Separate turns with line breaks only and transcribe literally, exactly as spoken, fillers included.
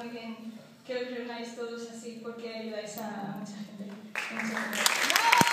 también que os reúnáis todos así porque ayudáis a mucha gente. Muchas gracias.